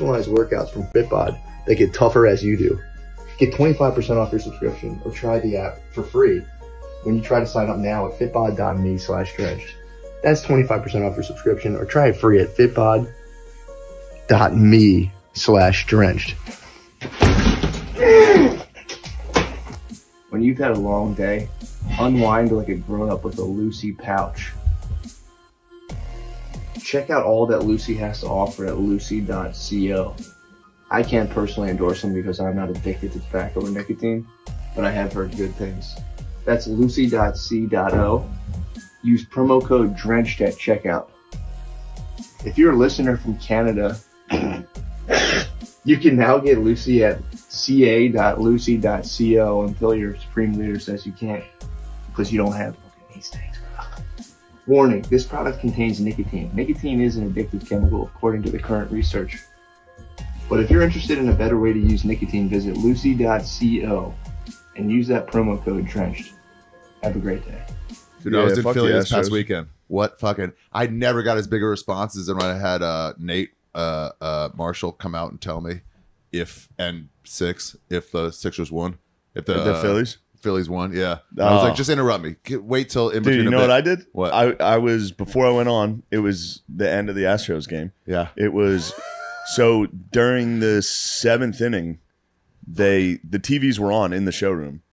personalized workouts from Fitbod that get tougher as you do. Get 25% off your subscription or try the app for free when you try to sign up now at fitbod.me/drenched. That's 25% off your subscription or try it free at fitbod.me/drenched. When you've had a long day, unwind like a grown-up with a Lucy pouch. Check out all that Lucy has to offer at lucy.co. I can't personally endorse them because I'm not addicted to tobacco or nicotine, but I have heard good things. That's lucy.co. Use promo code DRENCHED at checkout. If you're a listener from Canada, you can now get Lucy at ca.lucy.co until your Supreme Leader says you can't, because you don't have these things. Warning, this product contains nicotine. Nicotine is an addictive chemical according to the current research. But if you're interested in a better way to use nicotine, visit lucy.co and use that promo code DRENCHED. Have a great day. Dude, I was in Philly this past weekend. What fucking... I never got as big a responses than when I had Nate Marshall come out and tell me if the Sixers won. If the Phillies won, yeah. I was like, just interrupt me. Wait till in between. Dude, you know what I did? What? I was, before I went on, it was the end of the Astros game. Yeah. It was... So during the 7th inning, the TVs were on in the showroom,